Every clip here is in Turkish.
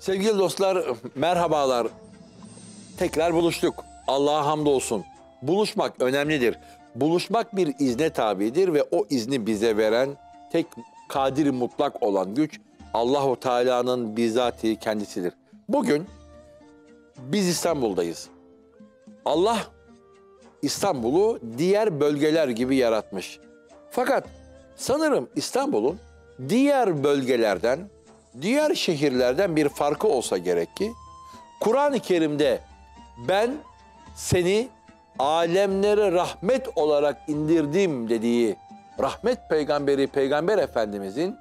Sevgili dostlar, merhabalar. Tekrar buluştuk. Allah'a hamdolsun. Buluşmak önemlidir. Buluşmak bir izne tabidir ve o izni bize veren tek kadir mutlak olan güç Allahu Teala'nın bizatihi kendisidir. Bugün biz İstanbul'dayız. Allah İstanbul'u diğer bölgeler gibi yaratmış. Fakat sanırım İstanbul'un diğer bölgelerden, diğer şehirlerden bir farkı olsa gerek ki Kur'an-ı Kerim'de ben seni alemlere rahmet olarak indirdim dediği rahmet peygamberi Peygamber Efendimizin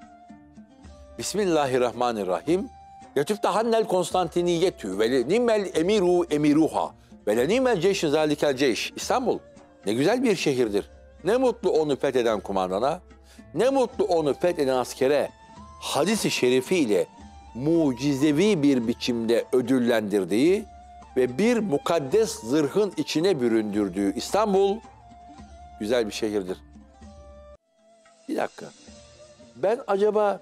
Bismillahirrahmanirrahim Yetüftahannel Konstantiniyetü ve nimel emiru emiruha ve nimel ceyşi zalikel ceyş. İstanbul ne güzel bir şehirdir. Ne mutlu onu fetheden kumandana, ne mutlu onu fetheden askere hadis-i şerifiyle mucizevi bir biçimde ödüllendirdiği ve bir mukaddes zırhın içine büründürdüğü İstanbul güzel bir şehirdir. Bir dakika. Ben acaba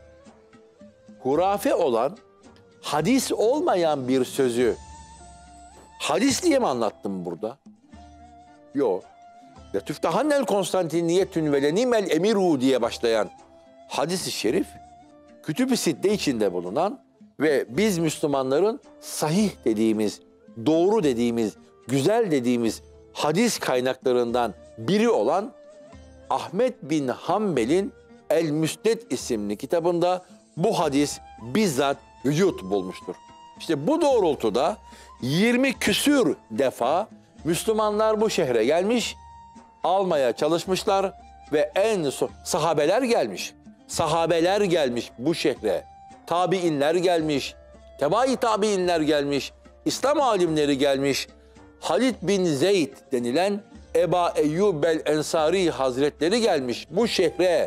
hurafe olan, hadis olmayan bir sözü hadis diye mi anlattım burada? Yok. Letüftahannel Konstantiniyetün ve lenimel emiru diye başlayan hadis-i şerif, Kütüb-i Sitte içinde bulunan ve biz Müslümanların sahih dediğimiz, doğru dediğimiz, güzel dediğimiz hadis kaynaklarından biri olan Ahmet bin Hanbel'in El-Müsned isimli kitabında bu hadis bizzat vücut bulmuştur. İşte bu doğrultuda 20 küsür defa Müslümanlar bu şehre gelmiş, almaya çalışmışlar ve en son sahabeler gelmiş. Sahabeler gelmiş bu şehre. Tabiinler gelmiş. Tebai tabiinler gelmiş. İslam alimleri gelmiş. Halid bin Zeyd denilen Eba Eyyub el-Ensari Hazretleri gelmiş bu şehre.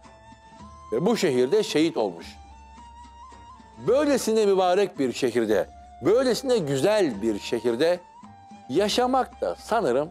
Ve bu şehirde şehit olmuş. Böylesine mübarek bir şehirde, böylesine güzel bir şehirde yaşamak da sanırım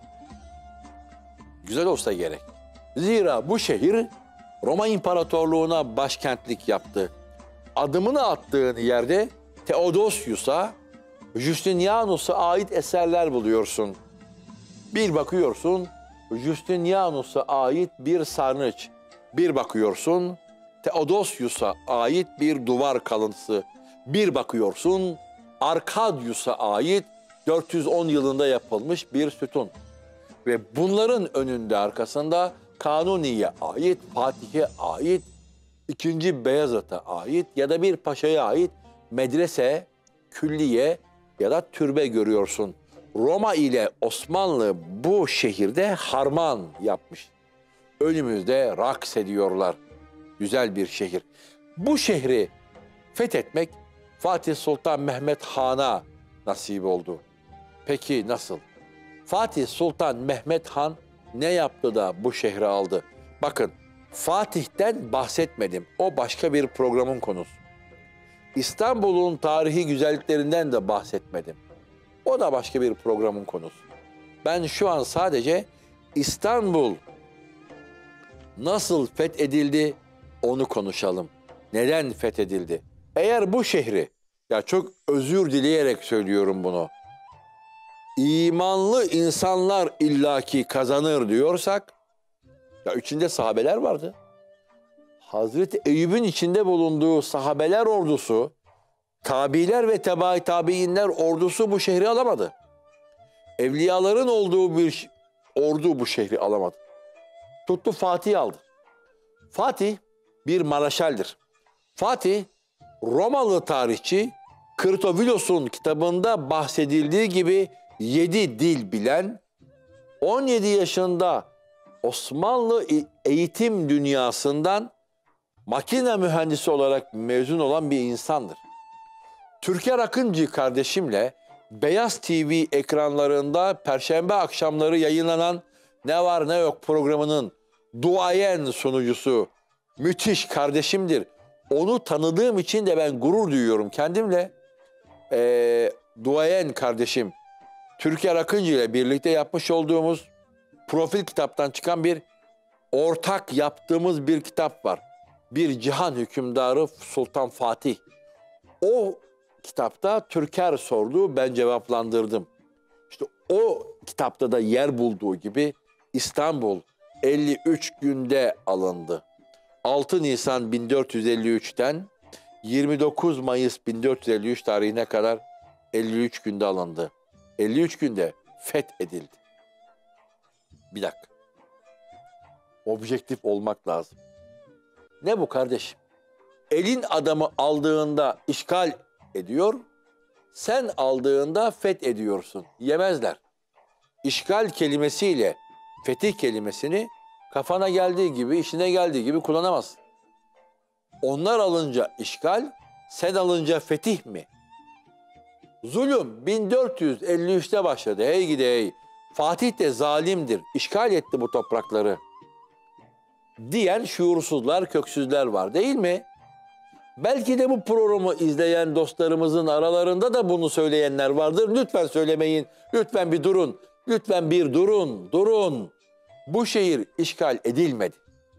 güzel olsa gerek. Zira bu şehir Roma İmparatorluğu'na başkentlik yaptı. Adımını attığın yerde Theodosius'a, Justinianus'a ait eserler buluyorsun. Bir bakıyorsun Justinianus'a ait bir sarnıç. Bir bakıyorsun Theodosius'a ait bir duvar kalıntısı. Bir bakıyorsun Arkadius'a ait 410 yılında yapılmış bir sütun. Ve bunların önünde arkasında Kanuni'ye ait, Fatih'e ait, 2. Beyazıt'a ait ya da bir paşaya ait medrese, külliye ya da türbe görüyorsun. Roma ile Osmanlı bu şehirde harman yapmış. Önümüzde raks ediyorlar. Güzel bir şehir. Bu şehri fethetmek Fatih Sultan Mehmet Han'a nasip oldu. Peki nasıl? Fatih Sultan Mehmet Han ne yaptı da bu şehri aldı? Bakın, Fatih'ten bahsetmedim. O başka bir programın konusu. İstanbul'un tarihi güzelliklerinden de bahsetmedim. O da başka bir programın konusu. Ben şu an sadece İstanbul nasıl fethedildi onu konuşalım. Neden fethedildi? Eğer bu şehri, ya çok özür dileyerek söylüyorum bunu, İmanlı insanlar illaki kazanır diyorsak, ya içinde sahabeler vardı. Hazreti Eyüp'ün içinde bulunduğu sahabeler ordusu, tabiler ve tebai tabiinler ordusu bu şehri alamadı. Evliyaların olduğu bir ordu bu şehri alamadı. Tuttu Fatih aldı. Fatih bir Maraşal'dir. Fatih, Romalı tarihçi Kırtovilos'un kitabında bahsedildiği gibi 7 dil bilen, 17 yaşında Osmanlı eğitim dünyasından makine mühendisi olarak mezun olan bir insandır. Türker Akıncı kardeşimle Beyaz TV ekranlarında Perşembe akşamları yayınlanan Ne Var Ne Yok programının duayen sunucusu, müthiş kardeşimdir. Onu tanıdığım için de ben gurur duyuyorum kendimle. Duayen kardeşim Türker Akıncı ile birlikte yapmış olduğumuz profil kitaptan çıkan bir ortak yaptığımız bir kitap var. Bir cihan hükümdarı Sultan Fatih. O kitapta Türker sordu, ben cevaplandırdım. İşte o kitapta da yer bulduğu gibi İstanbul 53 günde alındı. 6 Nisan 1453'ten 29 Mayıs 1453 tarihine kadar 53 günde alındı. 53 günde fethedildi. Bir dakika. Objektif olmak lazım. Ne bu kardeşim? Elin adamı aldığında işgal ediyor, sen aldığında fethediyorsun. Yemezler. İşgal kelimesiyle fetih kelimesini kafana geldiği gibi, işine geldiği gibi kullanamazsın. Onlar alınca işgal, sen alınca fetih mi? Zulüm 1453'te başladı. Hey gidi hey. Fatih de zalimdir. İşgal etti bu toprakları diyen şuursuzlar, köksüzler var değil mi? Belki de bu programı izleyen dostlarımızın aralarında da bunu söyleyenler vardır. Lütfen söylemeyin. Lütfen bir durun. Lütfen bir durun. Durun. Bu şehir işgal edilmedi.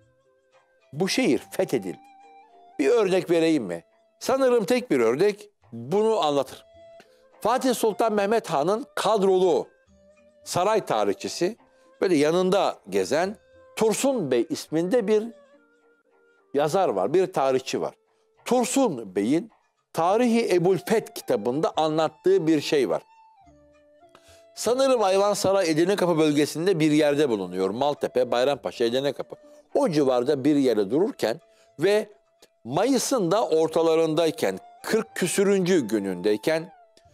Bu şehir fethedildi. Bir örnek vereyim mi? Sanırım tek bir örnek bunu anlatır. Fatih Sultan Mehmet Han'ın kadrolu saray tarihçisi, böyle yanında gezen Tursun Bey isminde bir yazar var, bir tarihçi var. Tursun Bey'in Tarihi Ebu'l-Feth kitabında anlattığı bir şey var. Sanırım Ayvansaray Edirnekapı bölgesinde bir yerde bulunuyor. Maltepe, Bayrampaşa, Edirnekapı. O civarda bir yere dururken ve Mayıs'ın da ortalarındayken, 40 küsürüncü günündeyken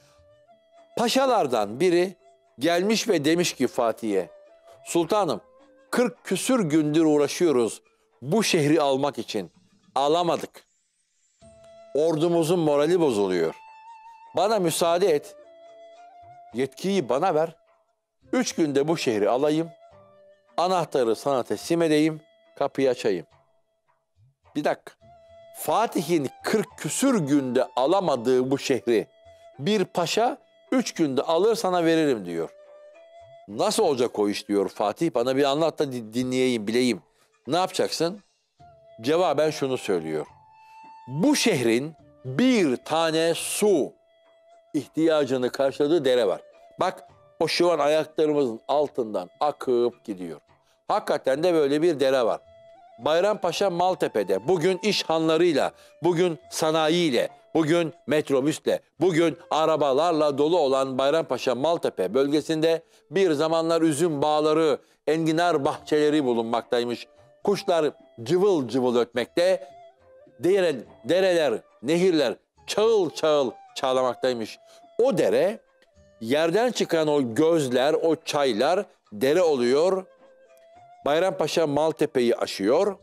paşalardan biri gelmiş ve demiş ki Fatih'e, Sultanım 40 küsür gündür uğraşıyoruz bu şehri almak için. Alamadık. Ordumuzun morali bozuluyor. Bana müsaade et. Yetkiyi bana ver. 3 günde bu şehri alayım. Anahtarı sana teslim edeyim. Kapıyı açayım. Bir dakika. Fatih'in 40 küsür günde alamadığı bu şehri bir paşa 3 günde alır sana veririm diyor. Nasıl olacak o iş diyor Fatih. Bana bir anlat da dinleyeyim, bileyim. Ne yapacaksın? Cevaben şunu söylüyor. Bu şehrin bir tane su ihtiyacını karşıladığı dere var. Bak o şu an ayaklarımızın altından akıp gidiyor. Hakikaten de böyle bir dere var. Bayrampaşa Maltepe'de bugün iş hanlarıyla, bugün sanayiyle, bugün metrobüsle, bugün arabalarla dolu olan Bayrampaşa Maltepe bölgesinde bir zamanlar üzüm bağları, enginar bahçeleri bulunmaktaymış. Kuşlar cıvıl cıvıl ötmekte, dereler, nehirler çağıl çağıl çağlamaktaymış. O dere, yerden çıkan o gözler, o çaylar dere oluyor. Bayrampaşa Maltepe'yi aşıyor.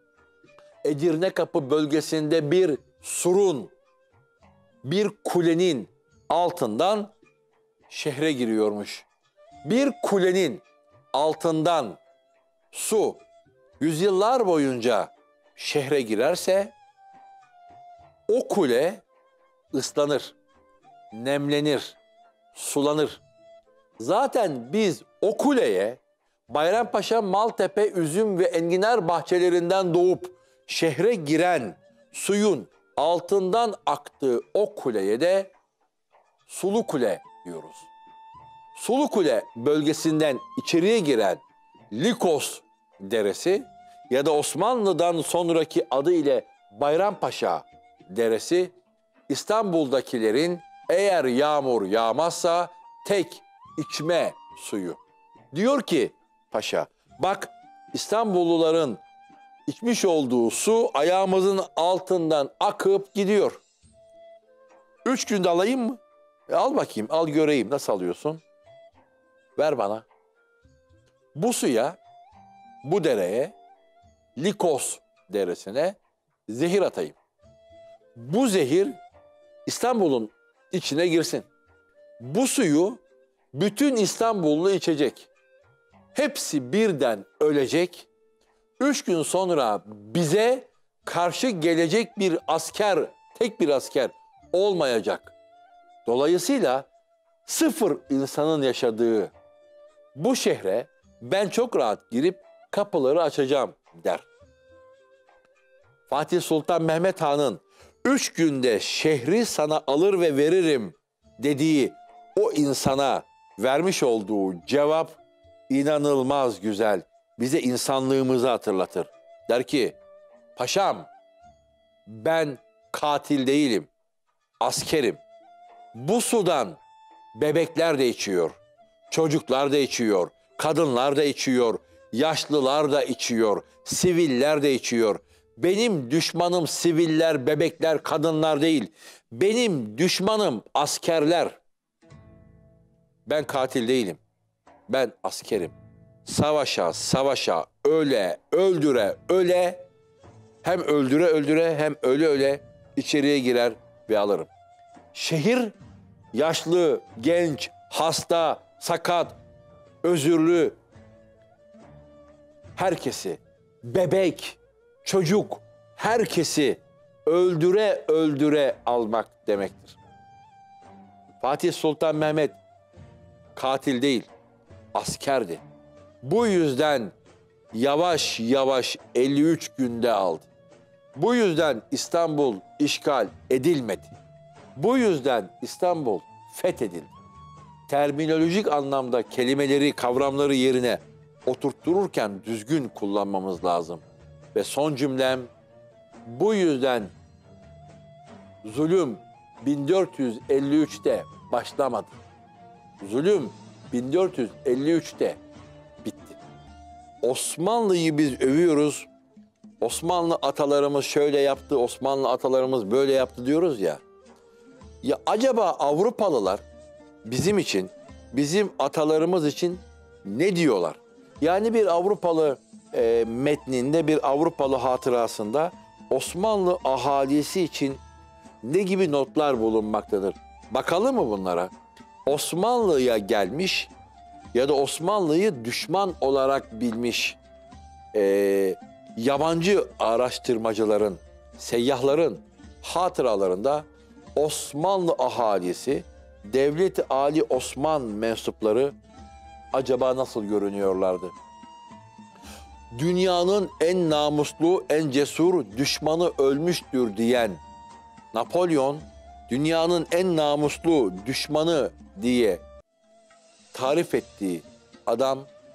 Edirnekapı bölgesinde bir surun, bir kulenin altından şehre giriyormuş. Bir kulenin altından su yüzyıllar boyunca şehre girerse o kule ıslanır, nemlenir, sulanır. Zaten biz o kuleye Bayrampaşa, Maltepe, üzüm ve enginar bahçelerinden doğup şehre giren suyun altından aktığı o kuleye de Sulu Kule diyoruz. Sulu Kule bölgesinden içeriye giren Likos Deresi ya da Osmanlı'dan sonraki adı ile Bayrampaşa Deresi, İstanbul'dakilerin eğer yağmur yağmazsa tek içme suyu. Diyor ki paşa, bak İstanbulluların içmiş olduğu su ayağımızın altından akıp gidiyor. 3 günde alayım mı? Al bakayım, al göreyim nasıl alıyorsun? Ver bana. Bu suya, bu dereye, Likos deresine zehir atayım. Bu zehir İstanbul'un içine girsin. Bu suyu bütün İstanbullu içecek. Hepsi birden ölecek. 3 gün sonra bize karşı gelecek bir asker, tek bir asker olmayacak. Dolayısıyla sıfır insanın yaşadığı bu şehre ben çok rahat girip kapıları açacağım der. Fatih Sultan Mehmet Han'ın 3 günde şehri sana alır ve veririm dediği o insana vermiş olduğu cevap inanılmaz güzel. Bize insanlığımızı hatırlatır. Der ki, paşam ben katil değilim, askerim. Bu sudan bebekler de içiyor, çocuklar da içiyor, kadınlar da içiyor, yaşlılar da içiyor, siviller de içiyor. Benim düşmanım siviller, bebekler, kadınlar değil. Benim düşmanım askerler. Ben katil değilim. Ben askerim. Savaşa, savaşa, öle, öldüre, öle, hem öldüre, öldüre, hem öle, öle içeriye girer ve alırım. Şehir yaşlı, genç, hasta, sakat, özürlü, herkesi, bebek, çocuk, herkesi öldüre öldüre almak demektir. Fatih Sultan Mehmet katil değil, askerdi. Bu yüzden yavaş yavaş 53 günde aldı. Bu yüzden İstanbul işgal edilmedi. Bu yüzden İstanbul fethedildi. Terminolojik anlamda kelimeleri, kavramları yerine oturttururken düzgün kullanmamız lazım. Ve son cümlem, bu yüzden zulüm 1453'te başlamadı. Zulüm 1453'te bitti. Osmanlı'yı biz övüyoruz. Osmanlı atalarımız şöyle yaptı, Osmanlı atalarımız böyle yaptı diyoruz ya. Ya acaba Avrupalılar bizim için, bizim atalarımız için ne diyorlar? Yani bir Avrupalı metninde, bir Avrupalı hatırasında Osmanlı ahalisi için ne gibi notlar bulunmaktadır? Bakalım mı bunlara? Osmanlı'ya gelmiş ya da Osmanlı'yı düşman olarak bilmiş yabancı araştırmacıların, seyyahların hatıralarında Osmanlı ahalisi, Devlet-i Ali Osman mensupları acaba nasıl görünüyorlardı? Dünyanın en namuslu, en cesur düşmanı ölmüştür diyen Napolyon, dünyanın en namuslu düşmanı diye tarif ettiği adam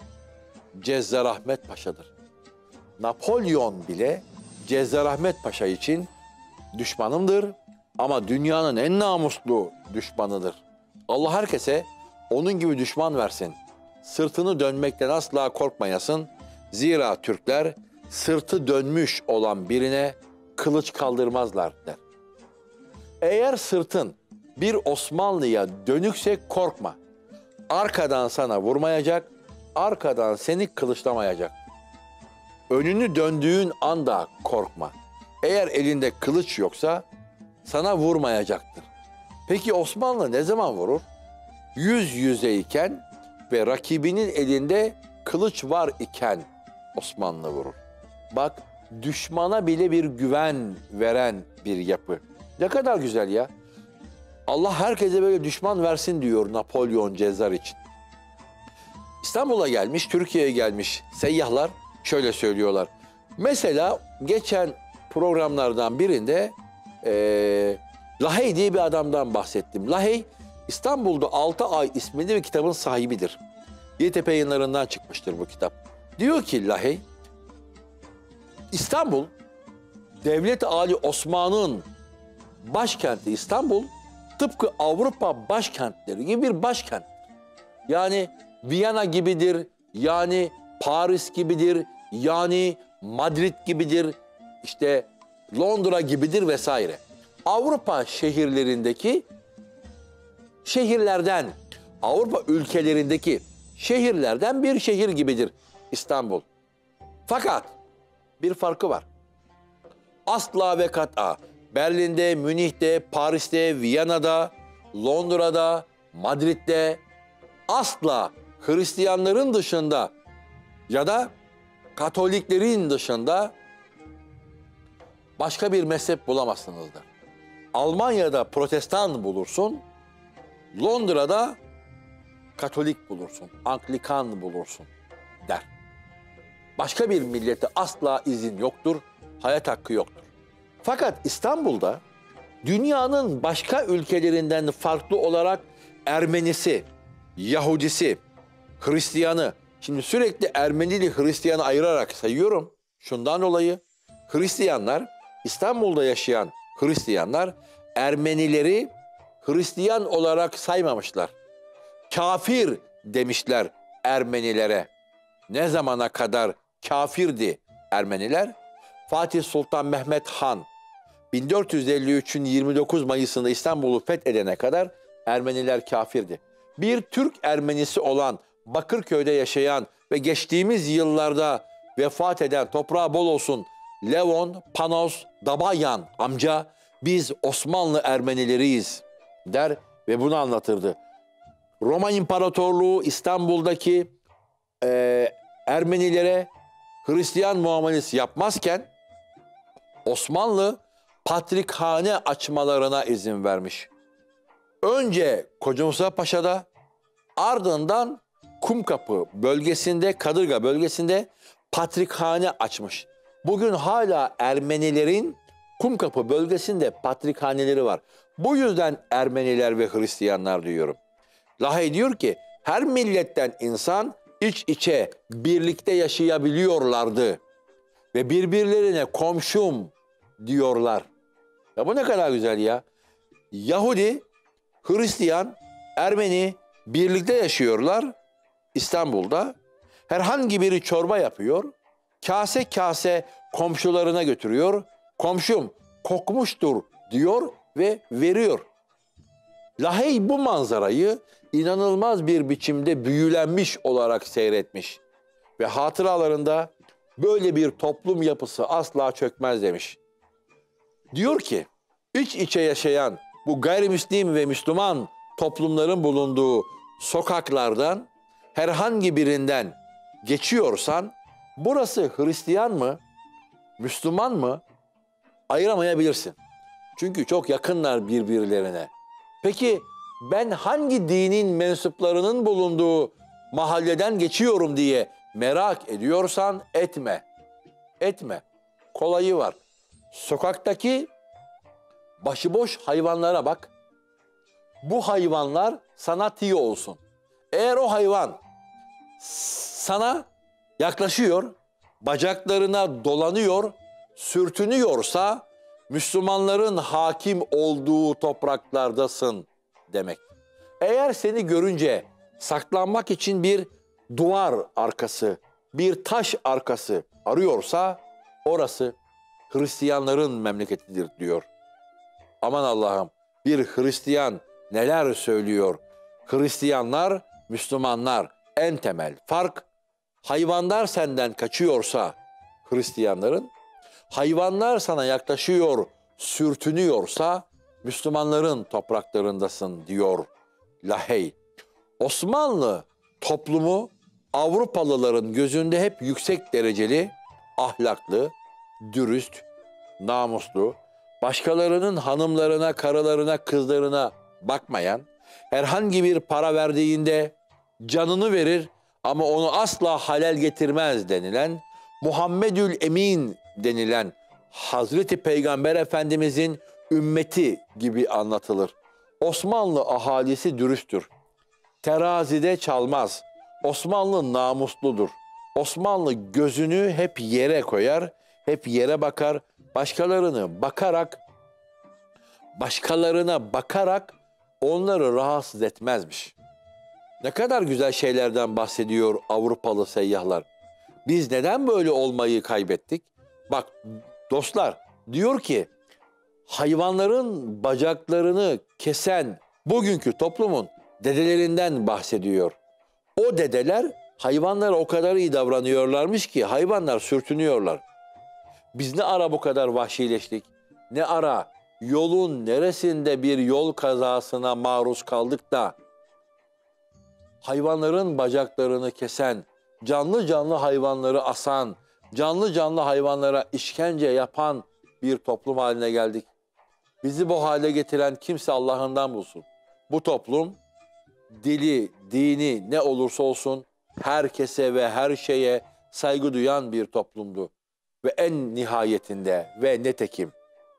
Cezzarahmet Paşa'dır. Napolyon bile Cezzarahmet Paşa için düşmanımdır ama dünyanın en namuslu düşmanıdır. Allah herkese onun gibi düşman versin. Sırtını dönmekten asla korkmayasın. Zira Türkler sırtı dönmüş olan birine kılıç kaldırmazlar der. Eğer sırtın bir Osmanlı'ya dönükse korkma. Arkadan sana vurmayacak, arkadan seni kılıçlamayacak. Önünü döndüğün anda korkma. Eğer elinde kılıç yoksa sana vurmayacaktır. Peki Osmanlı ne zaman vurur? Yüz yüzeyken ve rakibinin elinde kılıç var iken Osmanlı vurur. Bak, düşmana bile bir güven veren bir yapı. Ne kadar güzel ya. Allah herkese böyle düşman versin diyor Napolyon Cezzar için. İstanbul'a gelmiş, Türkiye'ye gelmiş seyyahlar şöyle söylüyorlar. Mesela geçen programlardan birinde Lahey diye bir adamdan bahsettim. Lahey, İstanbul'da 6 Ay isminde bir kitabın sahibidir. YTP Yayınlarından çıkmıştır bu kitap. Diyor ki Lahey, İstanbul, Devlet-i Ali Osman'ın başkenti İstanbul, tıpkı Avrupa başkentleri gibi bir başkent. Yani Viyana gibidir, yani Paris gibidir, yani Madrid gibidir, işte Londra gibidir vesaire. Avrupa şehirlerindeki şehirlerden, Avrupa ülkelerindeki şehirlerden bir şehir gibidir İstanbul. Fakat bir farkı var. Asla ve kat'a Berlin'de, Münih'te, Paris'te, Viyana'da, Londra'da, Madrid'de asla Hristiyanların dışında ya da Katoliklerin dışında başka bir mezhep bulamazsınızdır. Almanya'da Protestan bulursun, Londra'da Katolik bulursun, Anglikan bulursun der. Başka bir millete asla izin yoktur, hayat hakkı yoktur. Fakat İstanbul'da dünyanın başka ülkelerinden farklı olarak Ermenisi, Yahudisi, Hristiyanı, şimdi sürekli Ermeni ile Hristiyanı ayırarak sayıyorum. Şundan dolayı Hristiyanlar, İstanbul'da yaşayan Hristiyanlar Ermenileri Hristiyan olarak saymamışlar. Kafir demişler Ermenilere. Ne zamana kadar kafirdi Ermeniler? Fatih Sultan Mehmet Han 1453'ün 29 Mayıs'ında İstanbul'u fethedene kadar Ermeniler kafirdi. Bir Türk Ermenisi olan Bakırköy'de yaşayan ve geçtiğimiz yıllarda vefat eden, toprağı bol olsun, Levon Panos Dabayan amca, biz Osmanlı Ermenileriyiz der ve bunu anlatırdı. Roma İmparatorluğu İstanbul'daki Ermenilere Hristiyan muamelesi yapmazken Osmanlı patrikhane açmalarına izin vermiş. Önce Koca Mustafa Paşa'da, ardından Kumkapı bölgesinde, Kadırga bölgesinde patrikhane açmış. Bugün hala Ermenilerin Kumkapı bölgesinde patrikhaneleri var. Bu yüzden Ermeniler ve Hristiyanlar diyorum. Lahey diyor ki her milletten insan iç içe birlikte yaşayabiliyorlardı ve birbirlerine komşum diyorlar. Ya bu ne kadar güzel ya. Yahudi, Hristiyan, Ermeni birlikte yaşıyorlar İstanbul'da. Herhangi biri çorba yapıyor, kase kase komşularına götürüyor. Komşum kokmuştur diyor ve veriyor. Lahey bu manzarayı inanılmaz bir biçimde büyülenmiş olarak seyretmiş. Ve hatıralarında böyle bir toplum yapısı asla çökmez demiş. Diyor ki iç içe yaşayan bu gayrimüslim ve Müslüman toplumların bulunduğu sokaklardan herhangi birinden geçiyorsan burası Hristiyan mı, Müslüman mı ayıramayabilirsin. Çünkü çok yakınlar birbirlerine. Peki ben hangi dinin mensuplarının bulunduğu mahalleden geçiyorum diye merak ediyorsan etme. Etme. Kolayı var. Sokaktaki başıboş hayvanlara bak. Bu hayvanlar sana tiyo olsun. Eğer o hayvan sana yaklaşıyor, bacaklarına dolanıyor, sürtünüyorsa Müslümanların hakim olduğu topraklardasın demek. Eğer seni görünce saklanmak için bir duvar arkası, bir taş arkası arıyorsa orası Hristiyanların memleketidir diyor. Aman Allah'ım, bir Hristiyan neler söylüyor? Hristiyanlar, Müslümanlar en temel fark, hayvanlar senden kaçıyorsa Hristiyanların, hayvanlar sana yaklaşıyor, sürtünüyorsa Müslümanların topraklarındasın diyor Lahey. Osmanlı toplumu Avrupalıların gözünde hep yüksek dereceli, ahlaklı, dürüst, namuslu, başkalarının hanımlarına, karılarına, kızlarına bakmayan, herhangi bir para verdiğinde canını verir ama onu asla halel getirmez denilen, Muhammedül Emin denilen Hazreti Peygamber Efendimizin ümmeti gibi anlatılır. Osmanlı ahalisi dürüsttür. Terazide çalmaz. Osmanlı namusludur. Osmanlı gözünü hep yere koyar, hep yere bakar. Başkalarına bakarak onları rahatsız etmezmiş. Ne kadar güzel şeylerden bahsediyor Avrupalı seyyahlar. Biz neden böyle olmayı kaybettik? Bak dostlar, diyor ki hayvanların bacaklarını kesen bugünkü toplumun dedelerinden bahsediyor. O dedeler hayvanlara o kadar iyi davranıyorlarmış ki hayvanlar sürtünüyorlar. Biz ne ara bu kadar vahşileştik? Ne ara yolun neresinde bir yol kazasına maruz kaldık da hayvanların bacaklarını kesen, canlı canlı hayvanları asan, canlı canlı hayvanlara işkence yapan bir toplum haline geldik. Bizi bu hale getiren kimse Allah'ından bulsun. Bu toplum dili, dini ne olursa olsun herkese ve her şeye saygı duyan bir toplumdu. Ve en nihayetinde ve netekim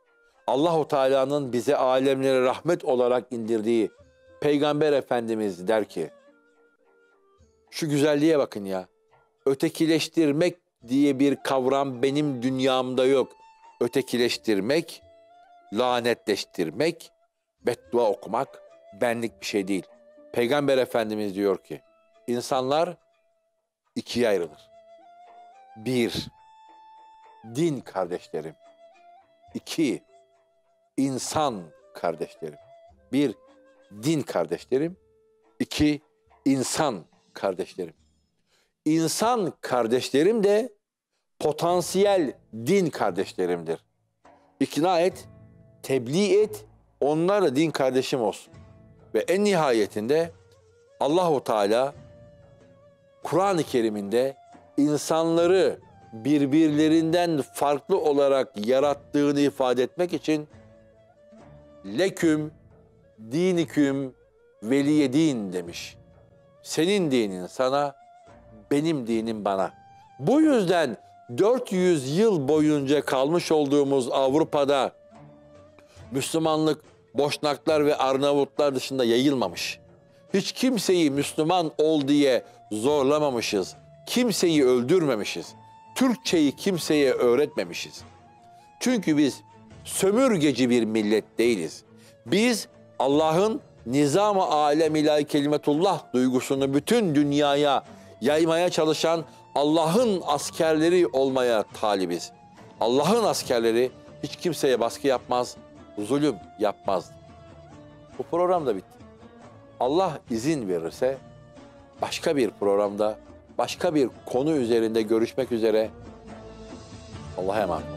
Allahu Teala'nın bize alemlere rahmet olarak indirdiği Peygamber Efendimiz der ki, şu güzelliğe bakın ya, ötekileştirmek diye bir kavram benim dünyamda yok. Ötekileştirmek, lanetleştirmek, beddua okumak benlik bir şey değil. Peygamber Efendimiz diyor ki, insanlar ikiye ayrılır. Bir, din kardeşlerim. İki, insan kardeşlerim. Bir, din kardeşlerim. İki, insan kardeşlerim. İnsan kardeşlerim de potansiyel din kardeşlerimdir. İkna et, tebliğ et, onlar da din kardeşim olsun. Ve en nihayetinde Allahu Teala Kur'an-ı Kerim'inde insanları birbirlerinden farklı olarak yarattığını ifade etmek için leküm diniküm veliye din demiş. Senin dinin sana, benim dinim bana. Bu yüzden 400 yıl boyunca kalmış olduğumuz Avrupa'da Müslümanlık Boşnaklar ve Arnavutlar dışında yayılmamış. Hiç kimseyi Müslüman ol diye zorlamamışız. Kimseyi öldürmemişiz. Türkçeyi kimseye öğretmemişiz. Çünkü biz sömürgeci bir millet değiliz. Biz Allah'ın nizam-ı alem ilahi kelimetullah duygusunu bütün dünyaya yaymaya çalışan Allah'ın askerleri olmaya talibiz. Allah'ın askerleri hiç kimseye baskı yapmaz, zulüm yapmaz. Bu program da bitti. Allah izin verirse başka bir programda, başka bir konu üzerinde görüşmek üzere. Allah'a emanet olun.